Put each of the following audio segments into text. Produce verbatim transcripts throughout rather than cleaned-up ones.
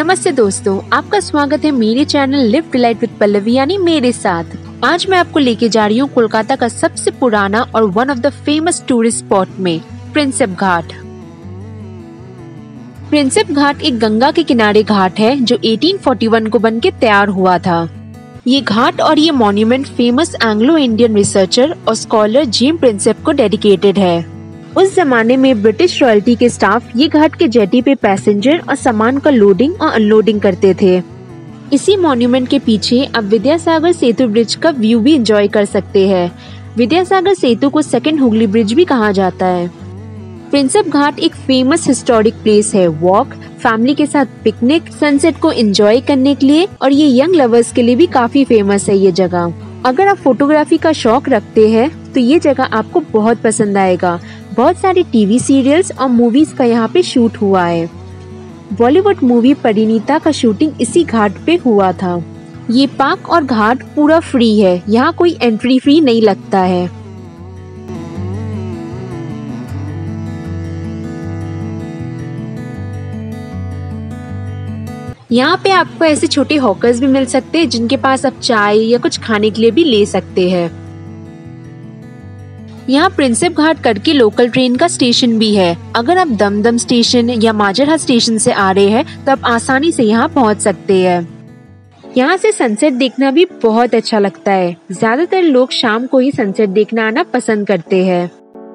नमस्ते दोस्तों, आपका स्वागत है मेरे channel live delight with Pallavi यानी मेरे साथ। आज मैं आपको लेके जा रही हूँ कोलकाता का सबसे पुराना और one of the famous tourist spot में प्रिंसेप घाट। प्रिंसेप घाट एक गंगा के किनारे घाट है जो अठारह सौ इकतालीस को बनके तैयार हुआ था। ये घाट और ये monument famous Anglo Indian researcher और स्कॉलर जेम प्रिंसेप को डेडिकेटेड है। उस जमाने में ब्रिटिश रॉयल्टी के स्टाफ ये घाट के जेटी पे पैसेंजर और सामान का लोडिंग और अनलोडिंग करते थे। इसी मॉन्यूमेंट के पीछे अब विद्यासागर सेतु ब्रिज का व्यू भी एंजॉय कर सकते हैं। विद्यासागर सेतु को सेकंड हुगली ब्रिज भी कहा जाता है। प्रिंसेप घाट एक फेमस हिस्टोरिक प्लेस है वॉक, फैमिली के साथ पिकनिक, सनसेट को एंजॉय करने के लिए, और ये यंग लवर्स के लिए भी काफी फेमस है ये जगह। अगर आप फोटोग्राफी का शौक रखते हैं तो ये जगह आपको बहुत पसंद आएगा। बहुत सारे टीवी सीरियल्स और मूवीज का यहाँ पे शूट हुआ है। बॉलीवुड मूवी परिणीता का शूटिंग इसी घाट पे हुआ था। ये पार्क और घाट पूरा फ्री है, यहाँ कोई एंट्री फी नहीं लगता है। यहाँ पे आपको ऐसे छोटे हॉकर्स भी मिल सकते हैं जिनके पास आप चाय या कुछ खाने के लिए भी ले सकते हैं। यहाँ प्रिंसेप घाट करके लोकल ट्रेन का स्टेशन भी है। अगर आप दमदम स्टेशन या माजरहाट स्टेशन से आ रहे हैं तो आप आसानी से यहाँ पहुँच सकते हैं। यहाँ से सनसेट देखना भी बहुत अच्छा लगता है। ज्यादातर लोग शाम को ही सनसेट देखना आना पसंद करते हैं।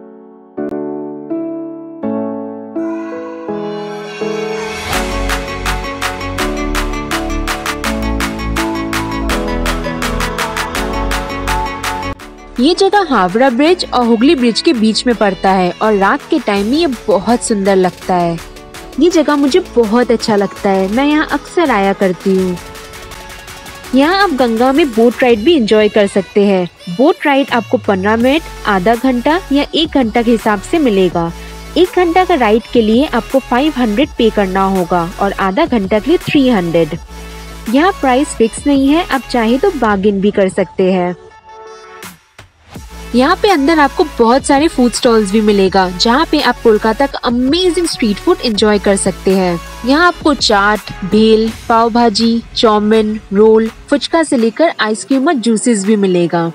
ये जगह हावड़ा ब्रिज और हुगली ब्रिज के बीच में पड़ता है और रात के टाइम में ये बहुत सुंदर लगता है। ये जगह मुझे बहुत अच्छा लगता है, मैं यहाँ अक्सर आया करती हूँ। यहाँ आप गंगा में बोट राइड भी एंजॉय कर सकते हैं। बोट राइड आपको पंद्रह मिनट, आधा घंटा या एक घंटा के हिसाब से मिलेगा। एक घंटा का राइड के लिए आपको पाँच सौ पे करना होगा और आधा घंटा के लिए तीन सौ। यहाँ प्राइस फिक्स नहीं है, आप चाहे तो बार्गेन भी कर सकते हैं। यहाँ पे अंदर आपको बहुत सारे फूड स्टॉल्स भी मिलेगा जहाँ पे आप कोलकाता का अमेजिंग स्ट्रीट फूड एंजॉय कर सकते हैं। यहाँ आपको चाट, भेल, पाव भाजी, चाउमीन, रोल, फुचका से लेकर आइसक्रीम और जूसेस भी मिलेगा।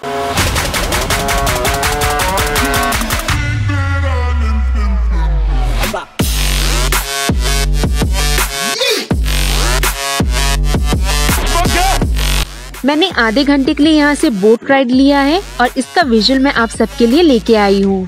मैंने आधे घंटे के लिए यहाँ से बोट राइड लिया है और इसका विजुअल मैं आप सबके लिए लेके आई हूँ।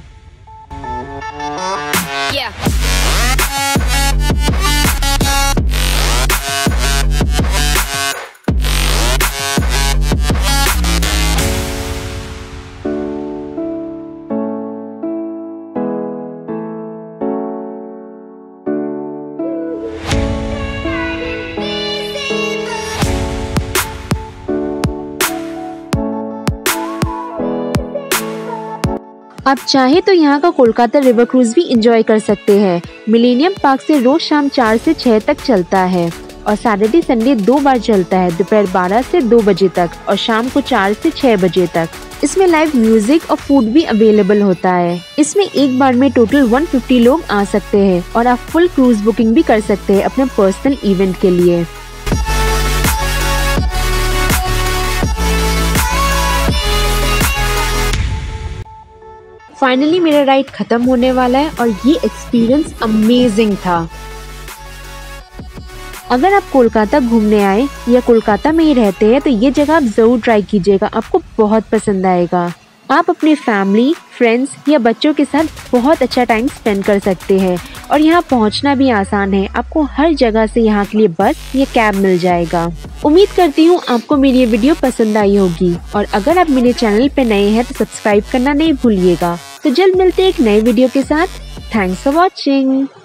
आप चाहे तो यहाँ का कोलकाता रिवर क्रूज भी एंजॉय कर सकते हैं। मिलेनियम पार्क से रोज शाम चार से छह तक चलता है और सैटरडे संडे दो बार चलता है, दोपहर बारह से दो बजे तक और शाम को चार से छह बजे तक। इसमें लाइव म्यूजिक और फूड भी अवेलेबल होता है। इसमें एक बार में टोटल एक सौ पचास लोग आ सकते हैं और आप फुल क्रूज बुकिंग भी कर सकते हैं अपने पर्सनल इवेंट के लिए। फाइनली मेरा राइड खत्म होने वाला है और ये एक्सपीरियंस अमेजिंग था। अगर आप कोलकाता घूमने आए या कोलकाता में ही रहते हैं तो ये जगह आप जरूर ट्राई कीजिएगा, आपको बहुत पसंद आएगा। आप अपने फैमिली, फ्रेंड्स या बच्चों के साथ बहुत अच्छा टाइम स्पेंड कर सकते हैं और यहाँ पहुँचना भी आसान है। आपको हर जगह से यहाँ के लिए बस या कैब मिल जाएगा। उम्मीद करती हूँ आपको मेरी ये वीडियो पसंद आई होगी और अगर आप मेरे चैनल पे नए हैं तो सब्सक्राइब करना नहीं भूलिएगा। तो जल्द मिलते हैं एक नए वीडियो के साथ। Thanks for watching.